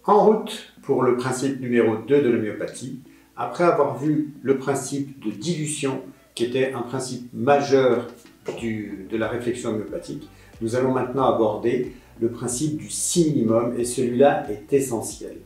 En route pour le principe numéro 2 de l'homéopathie, après avoir vu le principe de dilution, qui était un principe majeur de la réflexion homéopathique, nous allons maintenant aborder le principe du simillimum, et celui-là est essentiel.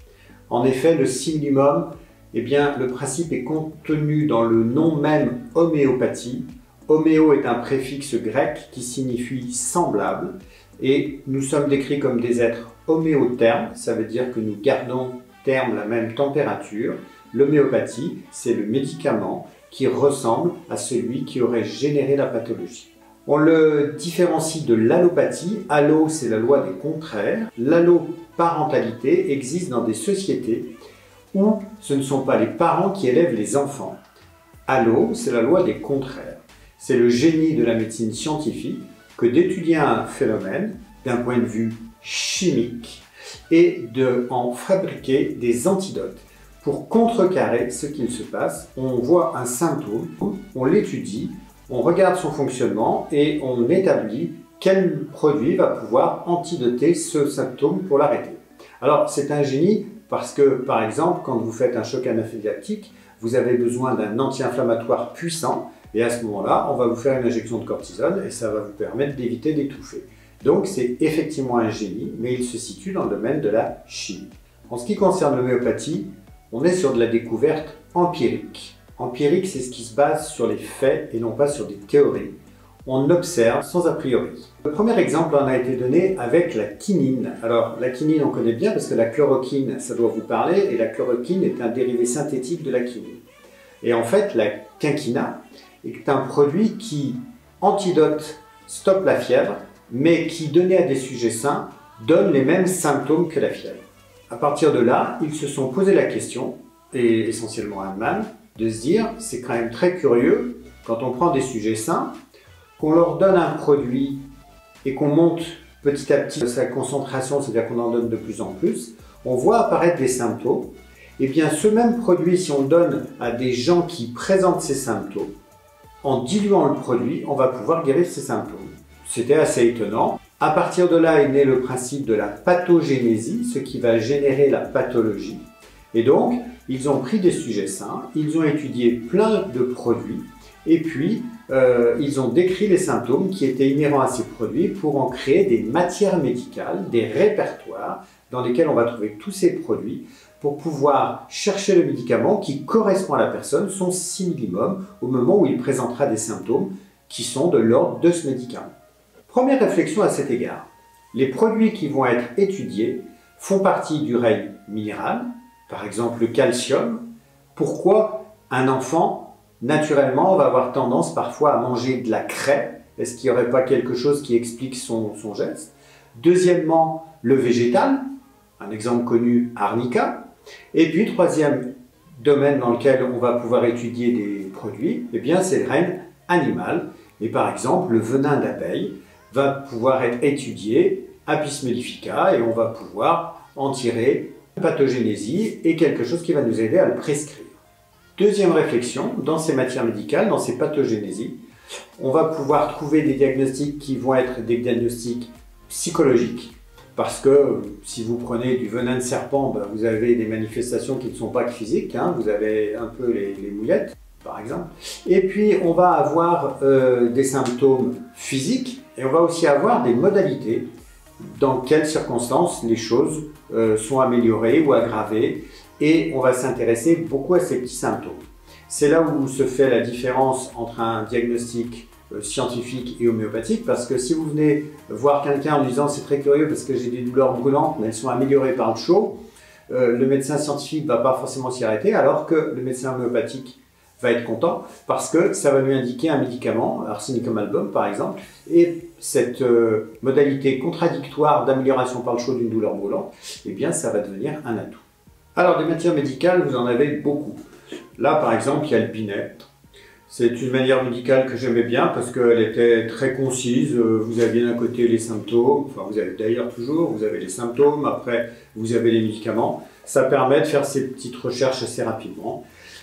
En effet, le simillimum, eh bien, le principe est contenu dans le nom même homéopathie. Homéo est un préfixe grec qui signifie semblable, et nous sommes décrits comme des êtres homéothermes, ça veut dire que nous gardons terme la même température. L'homéopathie, c'est le médicament qui ressemble à celui qui aurait généré la pathologie. On le différencie de l'allopathie. Allo, c'est la loi des contraires. L'alloparentalité existe dans des sociétés où ce ne sont pas les parents qui élèvent les enfants. Allo, c'est la loi des contraires. C'est le génie de la médecine scientifique que d'étudier un phénomène d'un point de vue chimique et d'en fabriquer des antidotes. Pour contrecarrer ce qu'il se passe, on voit un symptôme, on l'étudie, on regarde son fonctionnement et on établit quel produit va pouvoir antidoter ce symptôme pour l'arrêter. Alors c'est un génie parce que, par exemple, quand vous faites un choc anaphylactique, vous avez besoin d'un anti-inflammatoire puissant et à ce moment-là, on va vous faire une injection de cortisone et ça va vous permettre d'éviter d'étouffer. Donc c'est effectivement un génie, mais il se situe dans le domaine de la chimie. En ce qui concerne l'homéopathie, on est sur de la découverte empirique. Empirique, c'est ce qui se base sur les faits et non pas sur des théories. On observe sans a priori. Le premier exemple en a été donné avec la quinine. Alors, la quinine, on connaît bien parce que la chloroquine, ça doit vous parler, et la chloroquine est un dérivé synthétique de la quinine. Et en fait, la quinquina est un produit qui antidote, stoppe la fièvre, mais qui, donné à des sujets sains, donne les mêmes symptômes que la fièvre. À partir de là, ils se sont posé la question, et essentiellement Hahnemann, de se dire, c'est quand même très curieux, quand on prend des sujets sains, qu'on leur donne un produit et qu'on monte petit à petit sa concentration, c'est-à-dire qu'on en donne de plus en plus, on voit apparaître des symptômes. Et bien ce même produit, si on le donne à des gens qui présentent ces symptômes, en diluant le produit, on va pouvoir guérir ces symptômes. C'était assez étonnant. À partir de là est né le principe de la pathogénésie, ce qui va générer la pathologie. Et donc, ils ont pris des sujets sains, ils ont étudié plein de produits, et puis ils ont décrit les symptômes qui étaient inhérents à ces produits pour en créer des matières médicales, des répertoires dans lesquels on va trouver tous ces produits pour pouvoir chercher le médicament qui correspond à la personne, son simillimum, au moment où il présentera des symptômes qui sont de l'ordre de ce médicament. Première réflexion à cet égard, les produits qui vont être étudiés font partie du règne minéral, par exemple le calcium. Pourquoi un enfant, naturellement, va avoir tendance parfois à manger de la craie? Est-ce qu'il n'y aurait pas quelque chose qui explique son geste? Deuxièmement, le végétal, un exemple connu, arnica. Et puis, troisième domaine dans lequel on va pouvoir étudier des produits, eh bien, c'est le règne animal. Et par exemple, le venin d'abeille va pouvoir être étudié, Apis mellifica, et on va pouvoir en tirer pathogénésie et quelque chose qui va nous aider à le prescrire. Deuxième réflexion, dans ces matières médicales, dans ces pathogénésies, on va pouvoir trouver des diagnostics qui vont être des diagnostics psychologiques, parce que si vous prenez du venin de serpent, ben, vous avez des manifestations qui ne sont pas que physiques, hein, vous avez un peu les mouillettes, par exemple. Et puis on va avoir des symptômes physiques, et on va aussi avoir des modalités dans quelles circonstances les choses sont améliorées ou aggravées, et on va s'intéresser beaucoup à ces petits symptômes. C'est là où se fait la différence entre un diagnostic scientifique et homéopathique, parce que si vous venez voir quelqu'un en disant c'est très curieux parce que j'ai des douleurs brûlantes mais elles sont améliorées par le chaud, le médecin scientifique ne va pas forcément s'y arrêter, alors que le médecin homéopathique va être content parce que ça va lui indiquer un médicament, arsénicum album par exemple, et cette modalité contradictoire d'amélioration par le chaud d'une douleur brûlante, eh bien ça va devenir un atout. Alors des matières médicales, vous en avez beaucoup. Là par exemple, il y a le binêtre. C'est une manière médicale que j'aimais bien parce qu'elle était très concise. Vous aviez d'un côté les symptômes, enfin vous avez d'ailleurs toujours, vous avez les symptômes, après vous avez les médicaments. Ça permet de faire ces petites recherches assez rapidement.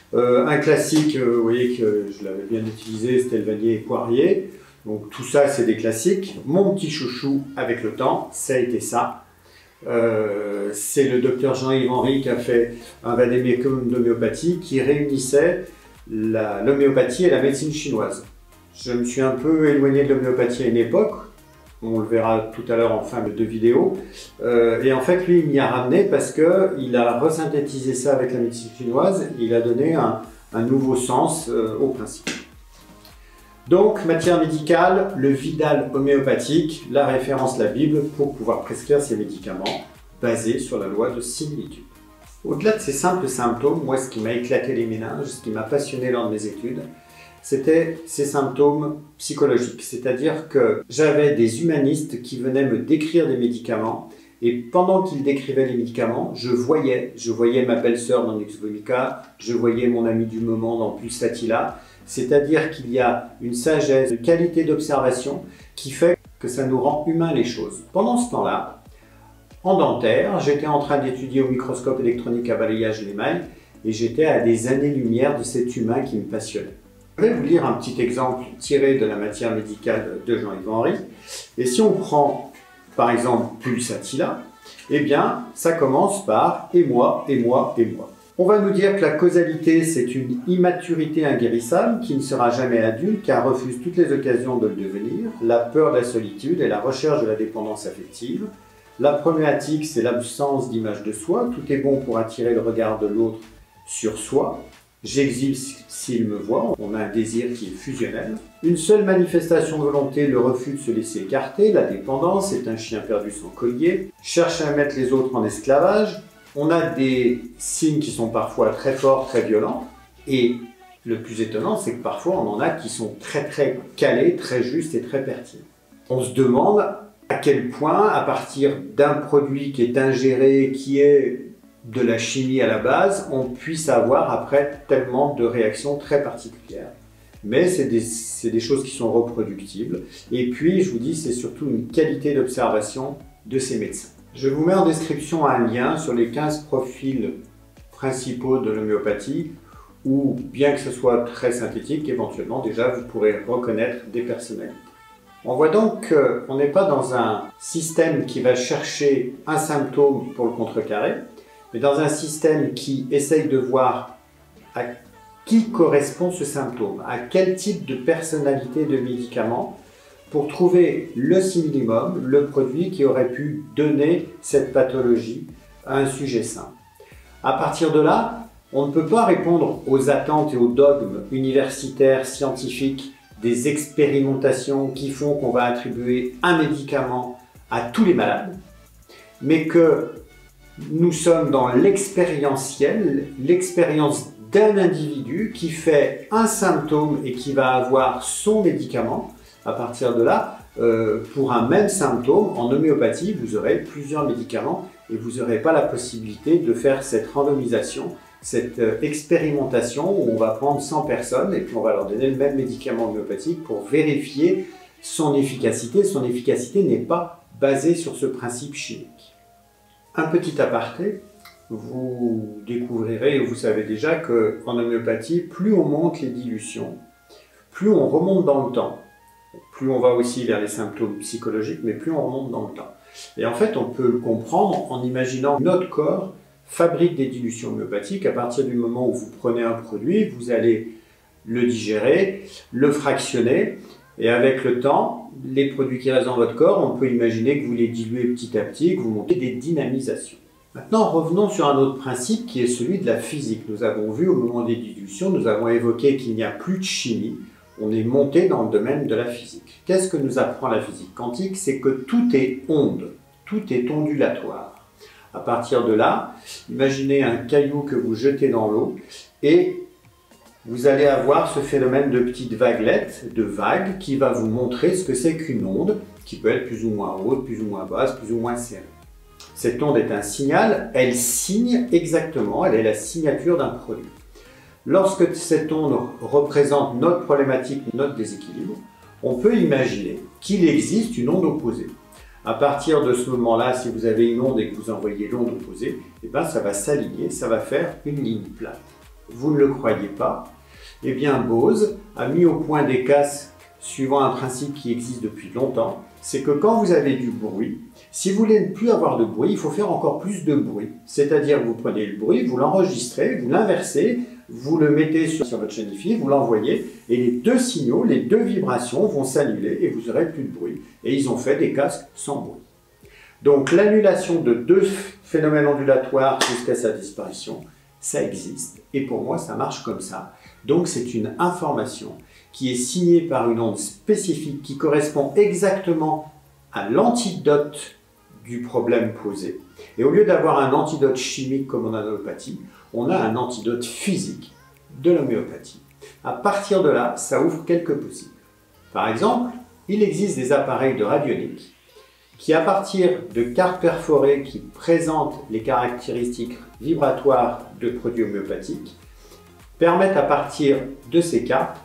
Un classique, vous voyez que je l'avais bien utilisé, c'était le vanillé et poirier. Donc tout ça, c'est des classiques. Mon petit chouchou avec le temps, ça a été ça. C'est le docteur Jean-Yves Henry qui a fait un vade-mecum d'homéopathie qui réunissait l'homéopathie et la médecine chinoise. Je me suis un peu éloigné de l'homéopathie à une époque, on le verra tout à l'heure en fin de vidéo, et en fait lui il m'y a ramené parce qu'il a resynthétisé ça avec la médecine chinoise, il a donné un nouveau sens au principe. Donc, matière médicale, le Vidal homéopathique, la référence, la Bible, pour pouvoir prescrire ces médicaments basés sur la loi de similitude. Au-delà de ces simples symptômes, moi, ce qui m'a éclaté les méninges, ce qui m'a passionné lors de mes études, c'était ces symptômes psychologiques. C'est-à-dire que j'avais des humanistes qui venaient me décrire des médicaments, et pendant qu'ils décrivaient les médicaments, je voyais ma belle-sœur dans Nux Vomica, je voyais mon ami du moment dans Pulsatilla. C'est-à-dire qu'il y a une sagesse, une qualité d'observation qui fait que ça nous rend humains les choses. Pendant ce temps-là, en dentaire, j'étais en train d'étudier au microscope électronique à balayage l'émail et j'étais à des années-lumière de cet humain qui me passionnait. Je vais vous lire un petit exemple tiré de la matière médicale de Jean-Yves Henry. Et si on prend par exemple Pulsatilla, eh bien ça commence par « et moi, et moi, et moi ». On va nous dire que la causalité, c'est une immaturité inguérissable qui ne sera jamais adulte car refuse toutes les occasions de le devenir, la peur de la solitude et la recherche de la dépendance affective. La problématique, c'est l'absence d'image de soi, tout est bon pour attirer le regard de l'autre sur soi. J'existe s'il me voit, on a un désir qui est fusionnel. Une seule manifestation de volonté, le refus de se laisser écarter, la dépendance, c'est un chien perdu sans collier, cherche à mettre les autres en esclavage. On a des signes qui sont parfois très forts, très violents, et le plus étonnant, c'est que parfois on en a qui sont très calés, très justes et très pertinents. On se demande à quel point, à partir d'un produit qui est ingéré, qui est de la chimie à la base, on puisse avoir après tellement de réactions très particulières. Mais c'est des choses qui sont reproductibles. Et puis, je vous dis, c'est surtout une qualité d'observation de ces médecins. Je vous mets en description un lien sur les 15 profils principaux de l'homéopathie où, bien que ce soit très synthétique, éventuellement déjà vous pourrez reconnaître des personnalités. On voit donc qu'on n'est pas dans un système qui va chercher un symptôme pour le contrecarrer, mais dans un système qui essaye de voir à qui correspond ce symptôme, à quel type de personnalité de médicament, pour trouver le simillimum, le produit qui aurait pu donner cette pathologie à un sujet sain. À partir de là, on ne peut pas répondre aux attentes et aux dogmes universitaires, scientifiques, des expérimentations qui font qu'on va attribuer un médicament à tous les malades, mais que nous sommes dans l'expérientiel, l'expérience d'un individu qui fait un symptôme et qui va avoir son médicament. À partir de là, pour un même symptôme, en homéopathie, vous aurez plusieurs médicaments et vous n'aurez pas la possibilité de faire cette randomisation, cette expérimentation où on va prendre 100 personnes et puis on va leur donner le même médicament homéopathique pour vérifier son efficacité. Son efficacité n'est pas basée sur ce principe chimique. Un petit aparté, vous découvrirez, et vous savez déjà qu'en homéopathie, plus on monte les dilutions, plus on remonte dans le temps. Plus on va aussi vers les symptômes psychologiques, mais plus on remonte dans le temps. Et en fait, on peut le comprendre en imaginant que notre corps fabrique des dilutions homéopathiques. À partir du moment où vous prenez un produit, vous allez le digérer, le fractionner, et avec le temps, les produits qui restent dans votre corps, on peut imaginer que vous les diluez petit à petit, que vous montez des dynamisations. Maintenant, revenons sur un autre principe qui est celui de la physique. Nous avons vu au moment des dilutions, nous avons évoqué qu'il n'y a plus de chimie. On est monté dans le domaine de la physique. Qu'est-ce que nous apprend la physique quantique? C'est que tout est onde, tout est ondulatoire. À partir de là, imaginez un caillou que vous jetez dans l'eau et vous allez avoir ce phénomène de petites vaguelettes, de vagues, qui va vous montrer ce que c'est qu'une onde, qui peut être plus ou moins haute, plus ou moins basse, plus ou moins serrée. Cette onde est un signal, elle signe exactement, elle est la signature d'un produit. Lorsque cette onde représente notre problématique, notre déséquilibre, on peut imaginer qu'il existe une onde opposée. À partir de ce moment-là, si vous avez une onde et que vous envoyez l'onde opposée, eh bien, ça va s'aligner, ça va faire une ligne plate. Vous ne le croyez pas? Eh bien, Bose a mis au point des casques suivant un principe qui existe depuis longtemps, c'est que quand vous avez du bruit, Si vous voulez ne plus avoir de bruit, il faut faire encore plus de bruit. C'est-à-dire que vous prenez le bruit, vous l'enregistrez, vous l'inversez, vous le mettez sur votre chaîne IFI, vous l'envoyez, et les deux signaux, les deux vibrations vont s'annuler et vous n'aurez plus de bruit. Et ils ont fait des casques sans bruit. Donc l'annulation de deux phénomènes ondulatoires jusqu'à sa disparition, ça existe. Et pour moi, ça marche comme ça. Donc c'est une information qui est signée par une onde spécifique qui correspond exactement à l'antidote du problème posé. Et au lieu d'avoir un antidote chimique comme en allopathie, on a un antidote physique de l'homéopathie. À partir de là, ça ouvre quelques possibles. Par exemple, il existe des appareils de radionique qui, à partir de cartes perforées qui présentent les caractéristiques vibratoires de produits homéopathiques, permettent à partir de ces cartes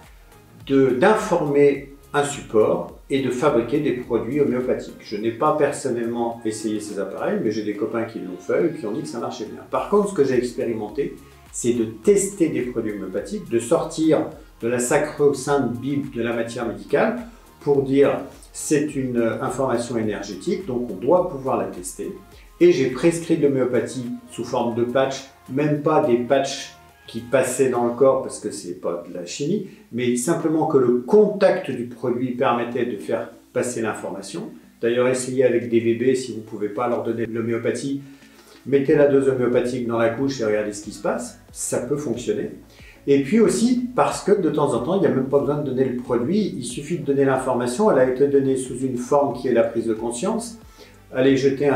d'informer un support et de fabriquer des produits homéopathiques. Je n'ai pas personnellement essayé ces appareils, mais j'ai des copains qui l'ont fait et qui ont dit que ça marchait bien. Par contre, ce que j'ai expérimenté, c'est de tester des produits homéopathiques, de sortir de la sacro-sainte Bible de la matière médicale pour dire c'est une information énergétique, donc on doit pouvoir la tester. Et j'ai prescrit de l'homéopathie sous forme de patch, même pas des patchs qui passaient dans le corps parce que c'est pas de la chimie, mais simplement que le contact du produit permettait de faire passer l'information. D'ailleurs, essayez avec des bébés, si vous ne pouvez pas leur donner de l'homéopathie, mettez la dose homéopathique dans la couche et regardez ce qui se passe, ça peut fonctionner. Et puis aussi parce que de temps en temps, il n'y a même pas besoin de donner le produit, il suffit de donner l'information, elle a été donnée sous une forme qui est la prise de conscience. Allez jeter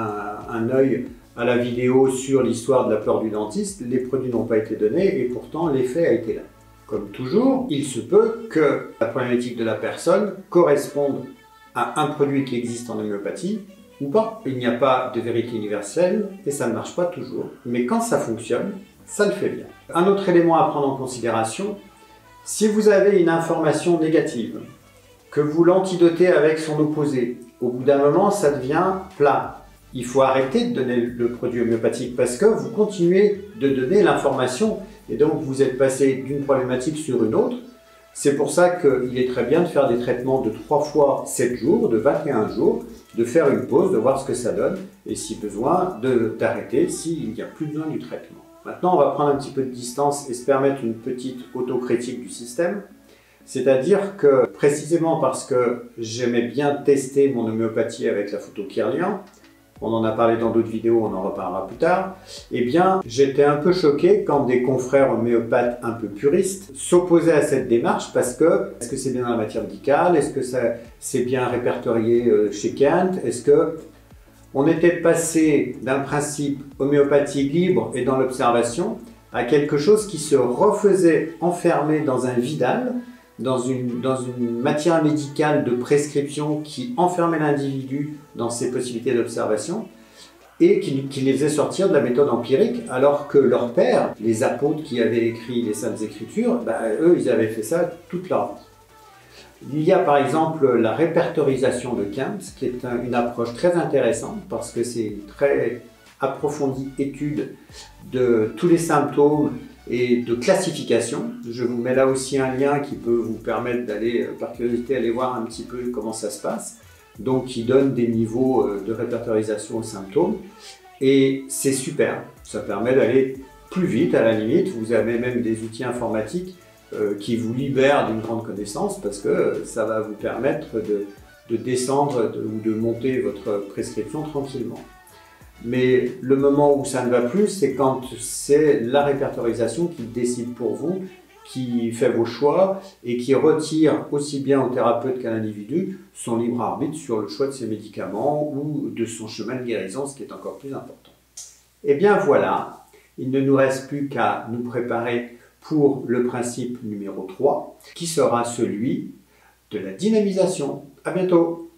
un œil à la vidéo sur l'histoire de la peur du dentiste, les produits n'ont pas été donnés et pourtant l'effet a été là. Comme toujours, il se peut que la problématique de la personne corresponde à un produit qui existe en homéopathie ou pas. Il n'y a pas de vérité universelle et ça ne marche pas toujours. Mais quand ça fonctionne, ça le fait bien. Un autre élément à prendre en considération, si vous avez une information négative, que vous l'antidotez avec son opposé, au bout d'un moment, ça devient plat. Il faut arrêter de donner le produit homéopathique parce que vous continuez de donner l'information et donc vous êtes passé d'une problématique sur une autre. C'est pour ça qu'il est très bien de faire des traitements de 3 fois 7 jours, de 21 jours, de faire une pause, de voir ce que ça donne et si besoin d'arrêter s'il n'y a plus besoin du traitement. Maintenant, on va prendre un petit peu de distance et se permettre une petite autocritique du système. C'est-à-dire que, précisément parce que j'aimais bien tester mon homéopathie avec la photo Kirlian, on en a parlé dans d'autres vidéos, on en reparlera plus tard, eh bien, j'étais un peu choqué quand des confrères homéopathes un peu puristes s'opposaient à cette démarche parce que, est-ce que c'est bien dans la matière médicale? Est-ce que c'est bien répertorié chez Kent? Est-ce que on était passé d'un principe homéopathique libre et dans l'observation à quelque chose qui se refaisait enfermer dans un vidal, dans une matière médicale de prescription qui enfermait l'individu dans ses possibilités d'observation et qui les faisait sortir de la méthode empirique alors que leurs pères, les apôtres qui avaient écrit les Saintes Écritures, eux ils avaient fait ça toute leur vie. Il y a par exemple la répertorisation de Kempf, qui est une approche très intéressante parce que c'est une très approfondie étude de tous les symptômes et de classification. Je vous mets là aussi un lien qui peut vous permettre d'aller, par curiosité, aller voir un petit peu comment ça se passe. Donc, qui donne des niveaux de répertorisation aux symptômes. Et c'est super, ça permet d'aller plus vite à la limite. Vous avez même des outils informatiques qui vous libèrent d'une grande connaissance parce que ça va vous permettre de descendre ou de monter votre prescription tranquillement. Mais le moment où ça ne va plus, c'est quand c'est la répertorisation qui décide pour vous, qui fait vos choix et qui retire aussi bien au thérapeute qu'à l'individu son libre arbitre sur le choix de ses médicaments ou de son chemin de guérison, ce qui est encore plus important. Et bien voilà, il ne nous reste plus qu'à nous préparer pour le principe numéro 3, qui sera celui de la dynamisation. À bientôt!